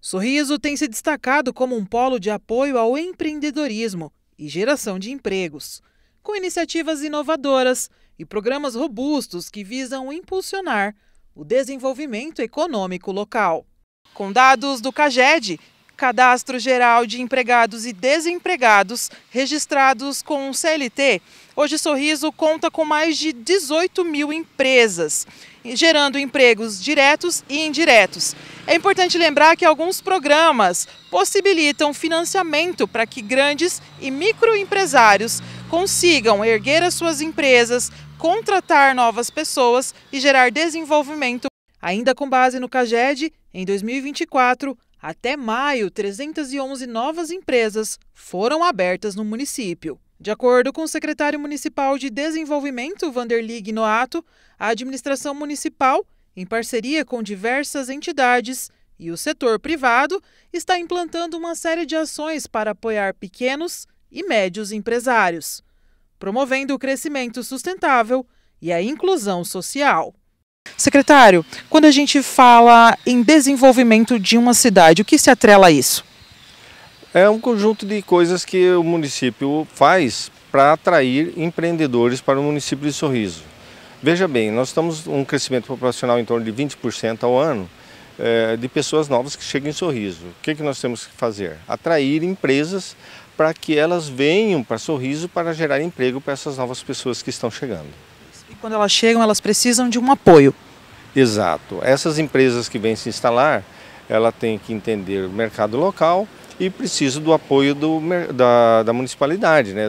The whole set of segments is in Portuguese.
Sorriso tem se destacado como um polo de apoio ao empreendedorismo e geração de empregos, com iniciativas inovadoras e programas robustos que visam impulsionar o desenvolvimento econômico local. Com dados do CAGED, Cadastro Geral de Empregados e Desempregados, registrados com o CLT, hoje Sorriso conta com mais de 18 mil empresas, gerando empregos diretos e indiretos. É importante lembrar que alguns programas possibilitam financiamento para que grandes e microempresários consigam erguer as suas empresas, contratar novas pessoas e gerar desenvolvimento. Ainda com base no CAGED, em 2024, até maio, 311 novas empresas foram abertas no município. De acordo com o secretário municipal de Desenvolvimento, Vanderlig Noato, a administração municipal, em parceria com diversas entidades e o setor privado, está implantando uma série de ações para apoiar pequenos e médios empresários, promovendo o crescimento sustentável e a inclusão social. Secretário, quando a gente fala em desenvolvimento de uma cidade, o que se atrela a isso? É um conjunto de coisas que o município faz para atrair empreendedores para o município de Sorriso. Veja bem, nós estamos um crescimento populacional em torno de 20% ao ano de pessoas novas que chegam em Sorriso. O que nós temos que fazer? Atrair empresas para que elas venham para Sorriso para gerar emprego para essas novas pessoas que estão chegando. E quando elas chegam, elas precisam de um apoio. Exato. Essas empresas que vêm se instalar, ela tem que entender o mercado local e precisa do apoio da municipalidade, né?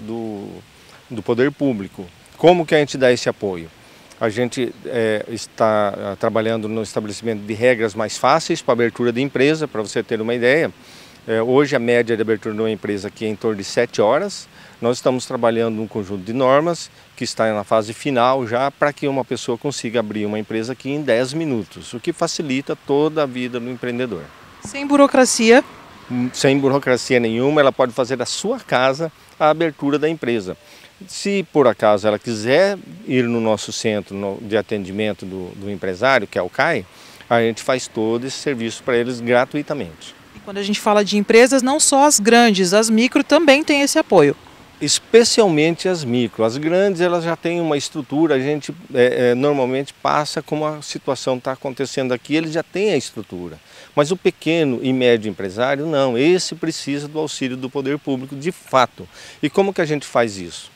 do poder público. Como que a gente dá esse apoio? A gente está trabalhando no estabelecimento de regras mais fáceis para abertura de empresa, para você ter uma ideia. Hoje a média de abertura de uma empresa aqui é em torno de 7 horas. Nós estamos trabalhando num conjunto de normas que está na fase final já para que uma pessoa consiga abrir uma empresa aqui em 10 minutos, o que facilita toda a vida do empreendedor. Sem burocracia? Sem burocracia nenhuma, ela pode fazer da sua casa a abertura da empresa. Se por acaso ela quiser ir no nosso centro de atendimento do empresário, que é o CAI, a gente faz todo esse serviço para eles gratuitamente. E quando a gente fala de empresas, não só as grandes, as micro também têm esse apoio. Especialmente as micro. As grandes elas já têm uma estrutura, a gente normalmente passa como a situação está acontecendo aqui, eles já têm a estrutura. Mas o pequeno e médio empresário não, esse precisa do auxílio do poder público de fato. E como que a gente faz isso?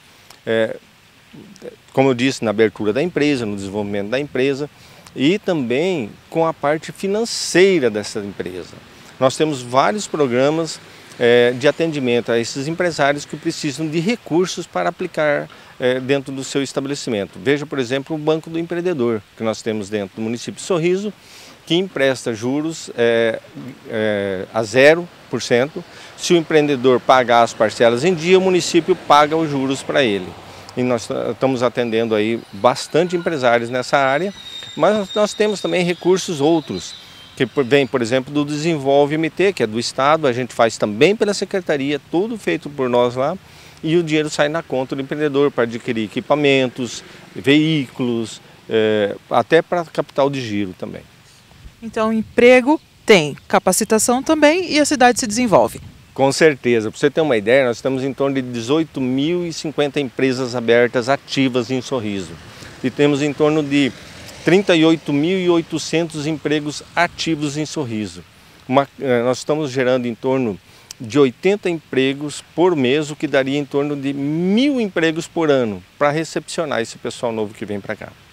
Como eu disse, na abertura da empresa, no desenvolvimento da empresa e também com a parte financeira dessa empresa. Nós temos vários programas de atendimento a esses empresários que precisam de recursos para aplicar dentro do seu estabelecimento. Veja, por exemplo, o Banco do Empreendedor, que nós temos dentro do município de Sorriso, que empresta juros a 0%. Se o empreendedor pagar as parcelas em dia, o município paga os juros para ele. E nós estamos atendendo aí bastante empresários nessa área, mas nós temos também recursos outros, que vem, por exemplo, do Desenvolve MT, que é do Estado, a gente faz também pela Secretaria, tudo feito por nós lá, e o dinheiro sai na conta do empreendedor para adquirir equipamentos, veículos, até para capital de giro também. Então, emprego tem, capacitação também e a cidade se desenvolve. Com certeza. Para você ter uma ideia, nós estamos em torno de 18.050 empresas abertas ativas em Sorriso. E temos em torno de 38.800 empregos ativos em Sorriso. Nós estamos gerando em torno de 80 empregos por mês, o que daria em torno de 1.000 empregos por ano para recepcionar esse pessoal novo que vem para cá.